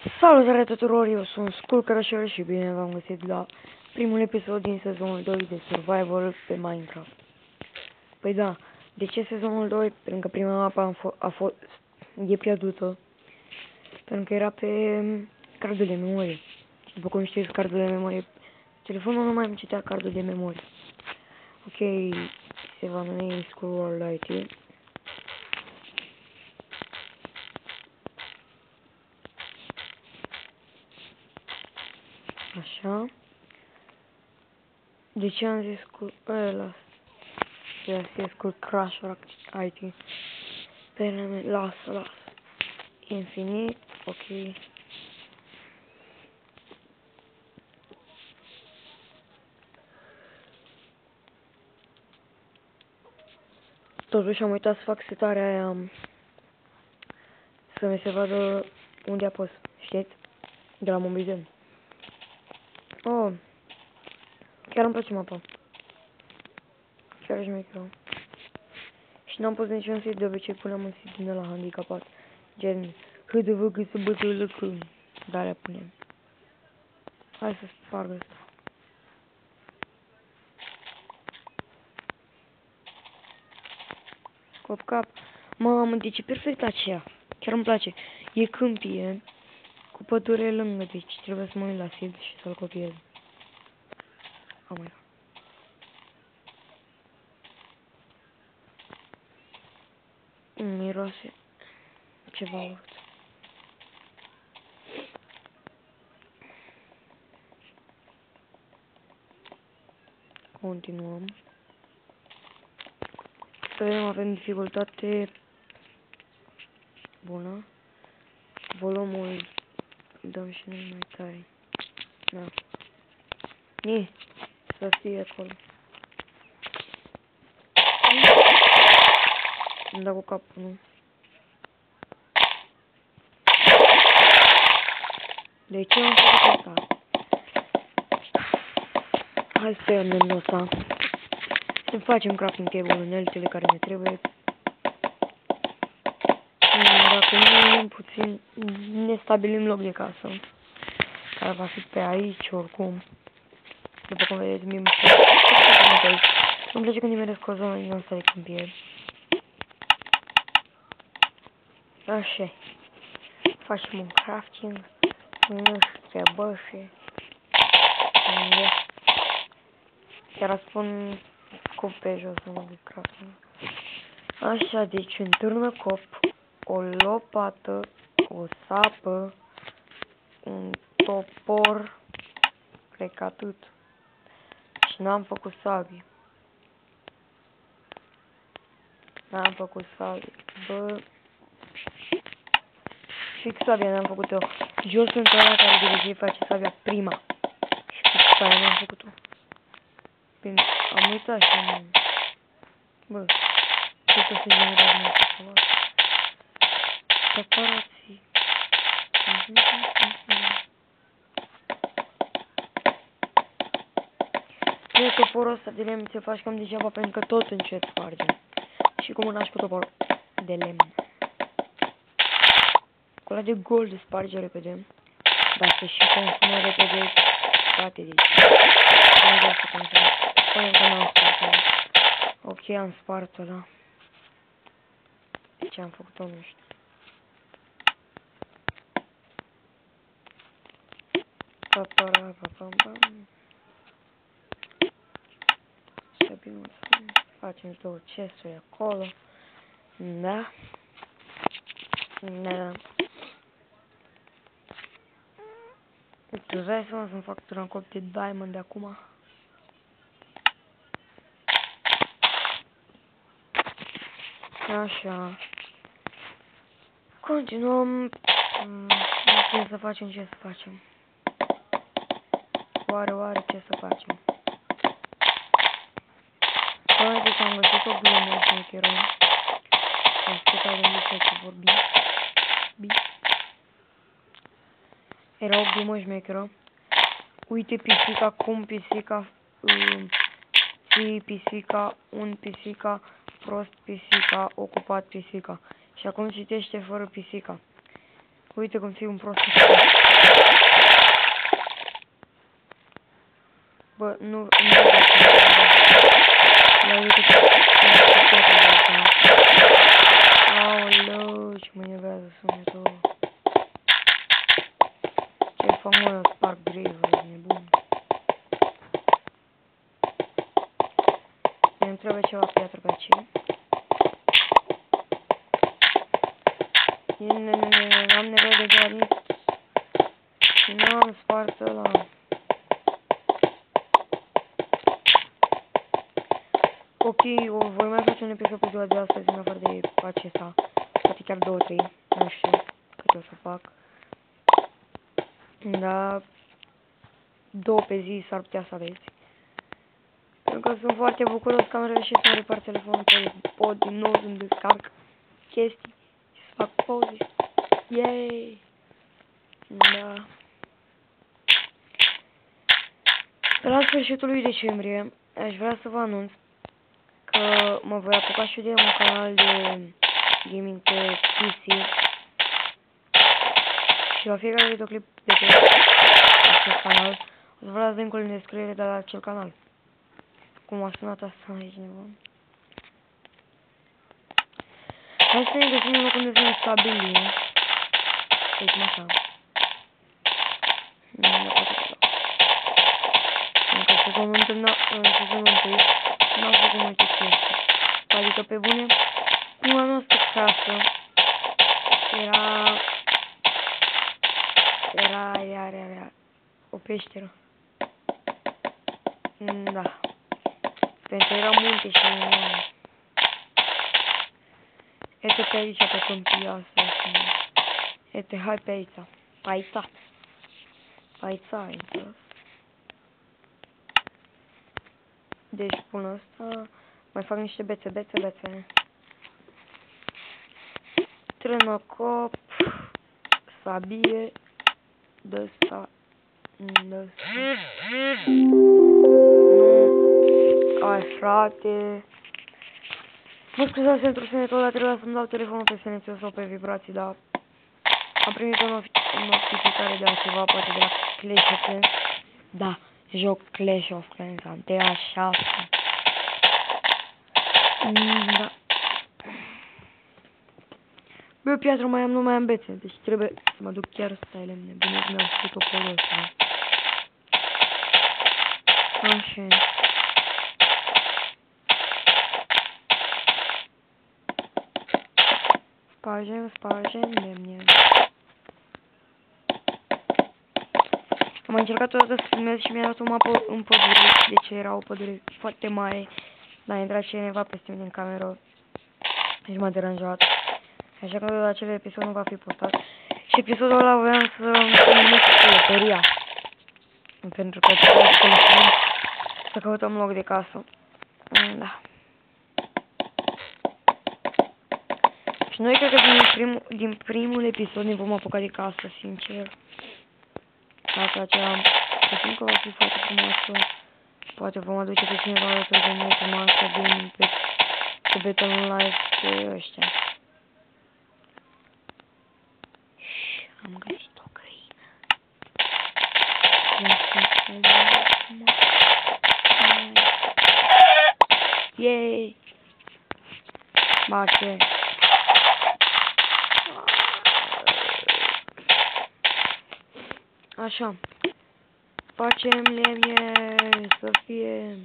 Salutare tuturor, eu sunt Sculcărășor și bine v-am găsit la primul episod din sezonul 2 de Survival pe Minecraft. Păi da, de ce sezonul 2? Pentru că prima mapă e pierdută. Pentru că era pe cardul de memorie. După cum știți, cardul de memorie, telefonul nu mai îmi citea cardul de memorie. Ok, se va numi School World IT. Așa. De ce am zis cu ăla? Să fie School Crusher IT. Lasă. Infinit, ok. Totuși am uitat să fac setarea aia, să mi se vadă unde apăs, știți? De la Mobizen. Oh, chiar îmi place mapa. Chiar ești mai rău. Și n-am pus niciun sit, de obicei puneam un sit din ăla handicapat. Gen, HDV cât să bătă lăcâni. Dar le punem. Hai să sparg ăsta. Cap. Mamă, deci e perfect aceea. Chiar îmi place. E câmpie, cu pădure lângă, deci trebuie să mă uit la sit și să-l copiez. Oh my god. Miroase ceva urât. Continuăm. Să vedem, avem dificultate bună. Volumul dăm și nu mai tare. Da. Să fie acolo. Îmi dau cu capul, nu? De ce am făcut asta? Hai să tăiem lemnul ăsta. Să facem crafting table, uneltele care ne trebuie. Dacă nu, puțin ne stabilim loc de casă. Care va fi pe aici, oricum. După cum vedeți, mie îmi place când nimeresc o zonă din asta de câmpieri. Așa. Facem un crafting. Nu știu, bășe. Chiar spun cop pe jos, nu de crafting. Așa, deci un turnăcop, o lopată, o sapă, un topor, cred că atât. Și n-am făcut sabie. Bă. Fix sabia n-am făcut-o. Eu sunt ăla care de obicei face sabia prima. Și fix care n-am făcut-o. Bine, am uitat și am... Bă, ce să se generează mai pe ceva. Separații. Cred că toporul ăsta de lemn se faci cam degeaba pentru că tot încet sparge. Și cum naști cu toporul de lemn. Cu ăla de gold sparge repede. Dar se și consumă repede toate de aici. Nu vreau să consumă. Spune că n-am spart ăla. Ok, am spart ăla. De ce am făcut-o, nu știu. Facem două chesturi acolo. Da. Tu vrei să-mi fac turnăcop de diamond de acum? Așa. Continuăm. Nu știu să facem, ce să facem. Oare ce să facem? Deci am găsit o glumă șmecheră. Am spus avem despre ce vorbim. Era o glumă șmecheră. Uite pisica, cum pisica, ții pisica, un pisica, prost pisica, ocupat pisica. Și acum citește fără pisica. Uite cum ții un prost. Bă, nu ia uite aoleu, ce mă enervează sunetul. Ce fac mă, sparg grave, nebun. Mi-mi trebuie ceva piatră pe aici. N-am nevoie de granit. Și nu am spart ăla. Ok, voi mai face un episod pe ziua de astăzi în afară de acesta. Poate chiar 2-3. Nu știu câte o să fac. Da. 2 pe zi s-ar putea să aveți. Pentru că sunt foarte bucuros că am reușit să repar telefonul pe pot din nou să-mi descarc chestii. Să fac poze. Yay! Da. La sfârșitul lui decembrie aș vrea să vă anunț că mă voi apuca și de un canal de gaming pe PC și la fiecare videoclip de pe acest canal o să vă las link-ul în descriere de la acel canal. Cum a sunat asta aici, nebun? Hai să ne găsim un loc unde să ne stabilim. Deci, așa. Încă sezonul întâi n-am făcut multe chestii. Adică, pe bune, prima noastră casă era o peșteră. Da. Pentru că era munte și Ete pe aici, pe câmpia asta. Ete, hai pe aici. Aița. Aița, ai înțeles. Deci pun asta. Mai fac niște bețe. Trânăcop. Sabie. Dă-sta. Nu. Ai, frate. Mă scuzați pentru sunetul ăla, trebuia să-mi dau telefonul pe silențios sau pe vibrații, dar am primit o notificare de altceva, poate de la Clash of Clans. Da, joc Clash of Clans, Antea 6. Da. Bă, piatră mai am, nu mai am bețe, deci trebuie să mă duc chiar să tai lemne. Bine că mi-am făcut o polul ăsta. Așa. Spargem lemne. Am încercat o dată să filmez și mi-a dat o mapă în pădure, deci era o pădure foarte mare. Dar a intrat cineva peste mine în cameră și m-a deranjat. Așa că acel episod nu va fi postat. Și episodul ăla voiam să numesc călătoria. Pentru că trebuie să căutăm loc de casă. Da. Și noi cred că din primul episod ne vom apuca de casă, sincer. Casa aceea, că că va fi foarte frumoasă. Poate vom aduce pe cineva alături de noi pe masă, gaming, pe Battle în live, pe ăștia. Am găsit o găină. Yay! Bache. Așa. Facem lemne să fie.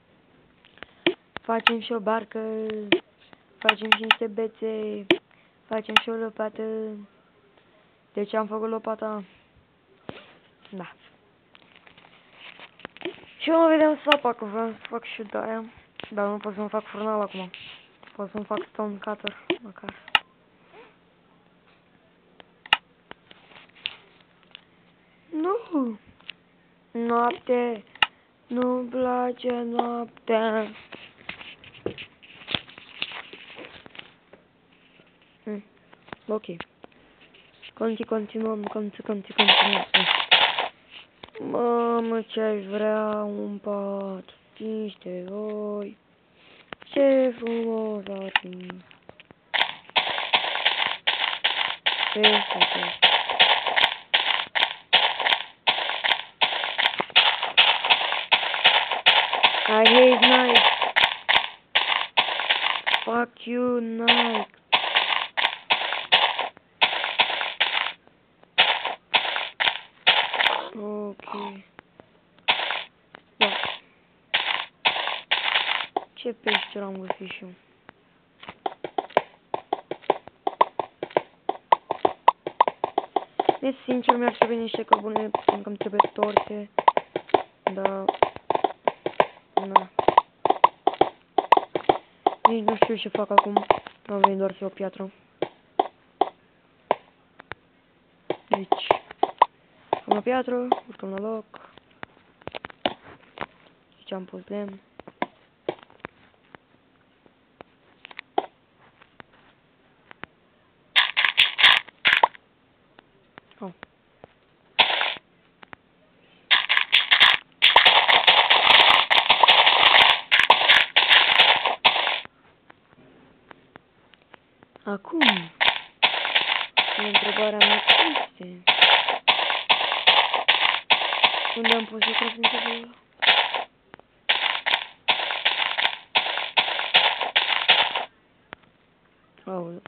Facem și o barcă. Facem și niște bețe. Facem și o lopată. Deci am făcut lopata. Da. Și eu mă vedeam sapa, că vreau să fac și de-aia. Dar nu pot să-mi fac furnal acum. Pot să-mi fac stone cutter, măcar. Nu! Noapte! Nu-mi place noaptea! Ok. Continuăm. Mamă, ce-aș vrea un pat, niște oi. Ce frumos ar fi. Peste tot. I hate Nike. Fuck you, Nike. Ok. Da. Ce pește l-am găsit și eu. Deci, sincer, mi-ar trebui niște cărbune, pentru că îmi trebuie torțe. Da. Da. Nici nu știu ce fac acum. Am venit doar să iau piatră. Deci, am la piatră, urcăm la loc. Deci am pus lemn. Oh. Acum, întrebarea mea este, unde am pus eu cropuntul ăla? Aoleu.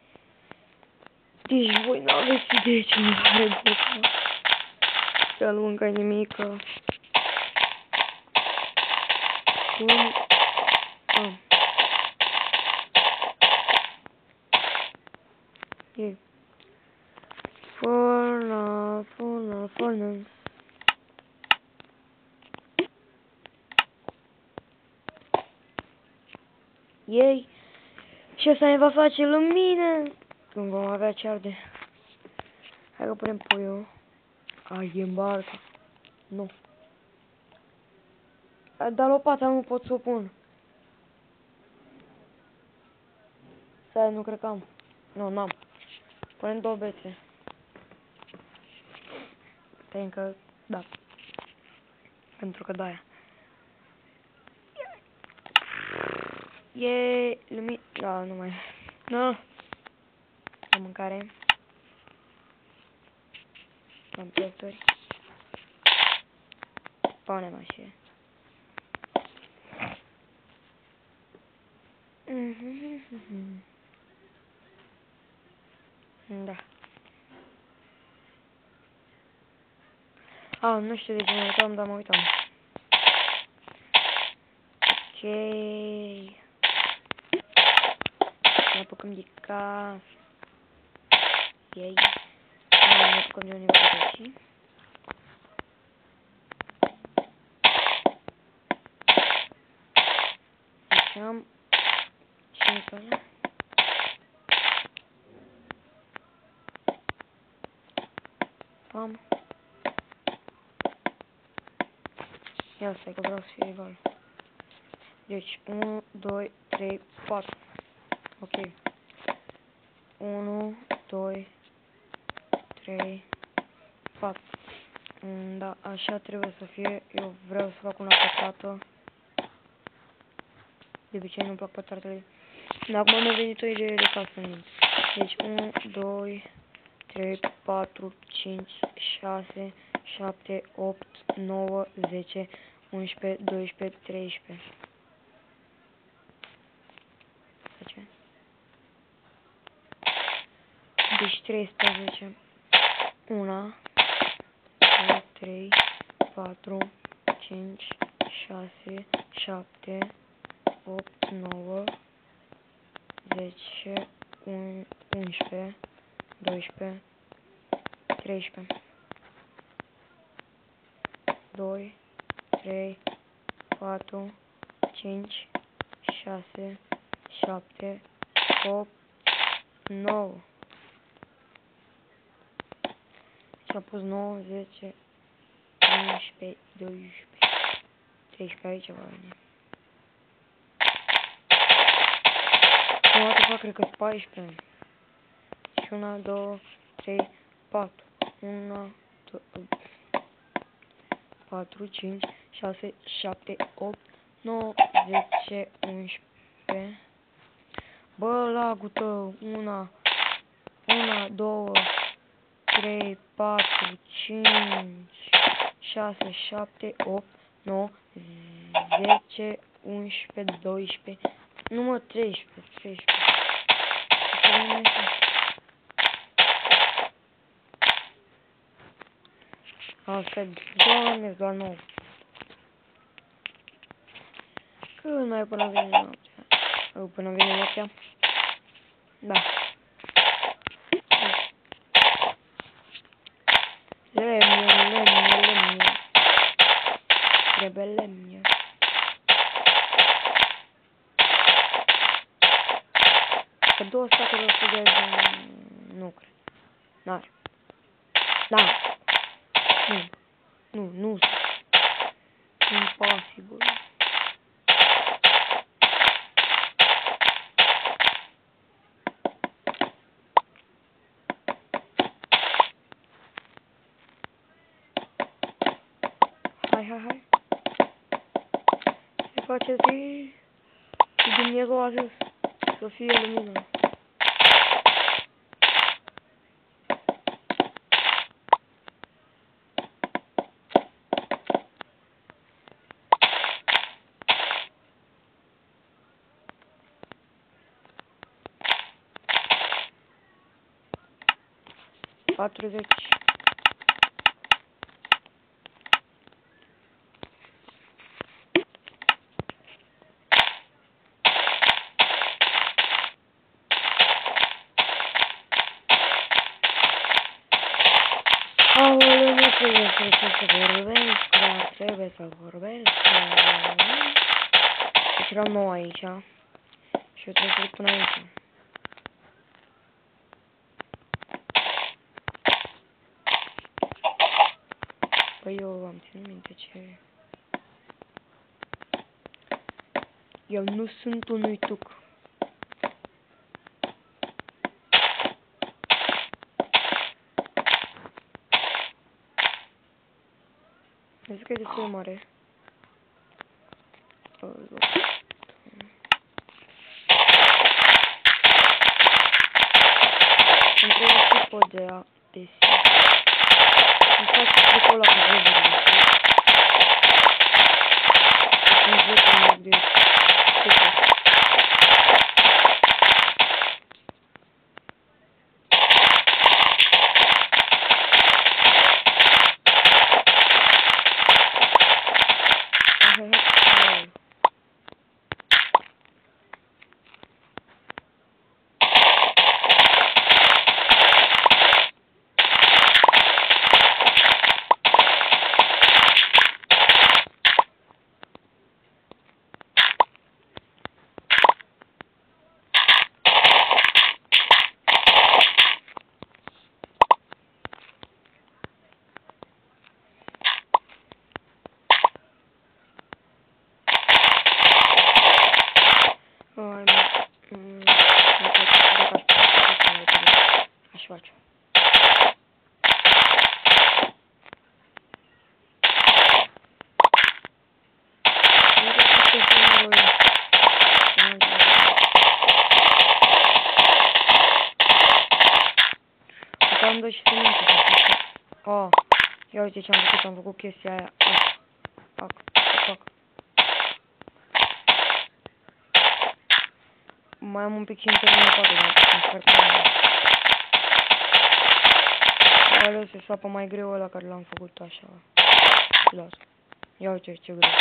Deci voi n-aveți idee ce mi are boca. Că nu mâncai nimică. Cum? Ah. E. Furnace. Ei. Și asta ne va face lumină. Când vom avea ce arde. Hai că punem puiul. Ai, e în barcă. Nu. Dar lopata nu pot să o pun. Stai, nu cred că am. Nu, n-am. Punem două bețe. Pentru că, da. Pentru că de-aia. E lumit. Da, nu mai. Nu. La mâncare. Am pieturi. Punem așa. Da. Ah, nu știu de ce mă uitam, dar mă uitam. Ok. Ne apucăm de casă. Yay. Ne apucăm de universități. Deci am 5 alea. Pam. Ia stai că vreau să fie egal. Deci 1, 2, 3, 4. Ok. 1, 2, 3, 4. Da, așa trebuie să fie. Eu vreau să fac una pătrată. De obicei nu-mi plac pătratele. Dar acum mi-a venit o idee de casă în mine. Deci 1, 2, 3, 4, 5, 6, 7, 8, 9, 10, 11, 12, 13. Deci 13. 1, 2, 3, 4, 5, 6, 7, 8, 9, 10, 11, 12, 13. 2, 3, 4, 5, 6, 7, 8, 9. Și-am pus 9, 10, 11, 12, 13 aici va veni. What the fuck, cred că 14. Și 1, 2, 3, 4. 1, 2, 4, 5, 6, 7, 8, 9, 10, 11. Bă, lagul tău. 1, 2, 3, 4, 5, 6, 7, 8, 9, 10, 11, 12, număr 13. Asta doamne, doar 9. Cât mai până vine noaptea? Până vine noaptea? Da. Lemne. Trebuie lemne. Că 2 statele o să nu cred. N-are. Da. Nu. Impossible. Hai. Se face zi și Dumnezeu a zis să fie lumină. Patruzeci. Aoleu, nu trebuie să vorbesc. Deci eram nou aici. Și eu trebuie să duc până aici. Păi eu am ținut minte ce... Eu nu sunt un uituc. Zic că e destul de mare. Îmi trebuie și podea de zi. Îmi fac tricul ăla cu vădurile. Îmi zic că merg de tricul. Aș face. Am dat și să minte. Oh, ia uite ce am făcut chestia aia. Fac. Mai am un pic și în termenul 4, dar sper că ales să sapă mai greu ăla care l-am făcut așa. Las. Ia uite ce greu.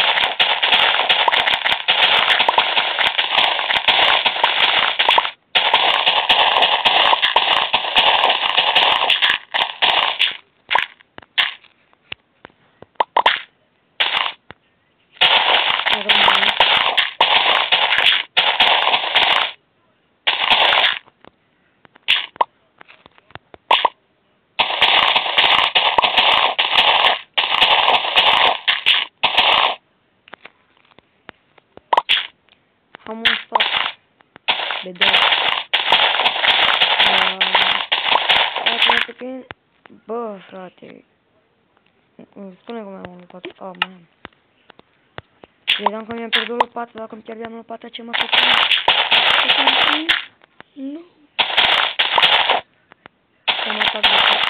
Am un stat de 2. Bă, frate, spune cum am lupată. Mai am. Vedeam că mi-am pierdut lopata, dacă îmi pierdeam lopata, ce mă făceam? Nu. S-am atat de tot.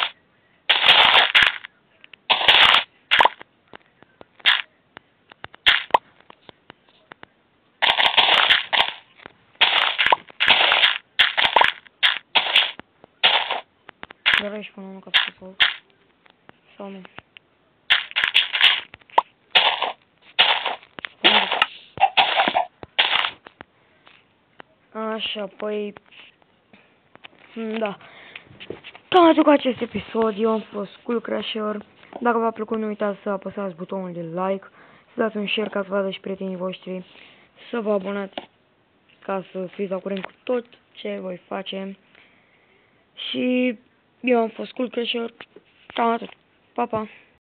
dorești până nu cap să foc. Sau nu. Așa, păi... Da. Cam atât cu acest episod. Eu am fost Skullcrasher. Dacă v-a plăcut, nu uitați să apăsați butonul de like, să dați un share ca să vadă și prietenii voștri, să vă abonați ca să fiți la curent cu tot ce voi face. Și eu am fost Skullcrasher. Cam atât. Pa, pa!